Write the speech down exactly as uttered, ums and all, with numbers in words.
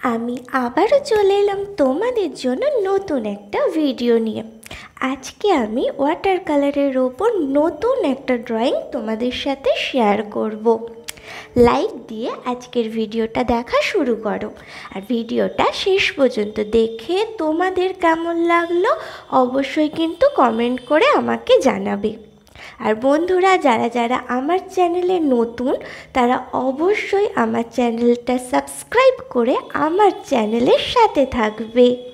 আমি আবারও চলে এলাম তোমাদের জন্য নতুন একটা ভিডিও নিয়ে। আজকে আমি ওয়াটার কালারের ওপর নতুন একটা ড্রয়িং তোমাদের সাথে শেয়ার করব। লাইক দিয়ে আজকের ভিডিওটা দেখা শুরু করো, আর ভিডিওটা শেষ পর্যন্ত দেখে তোমাদের কেমন লাগলো অবশ্যই কিন্তু কমেন্ট করে আমাকে জানাবে। আর বন্ধুরা, যারা যারা আমার চ্যানেলে নতুন তারা অবশ্যই আমার চ্যানেলটা সাবস্ক্রাইব করে আমার চ্যানেলের সাথে থাকবে।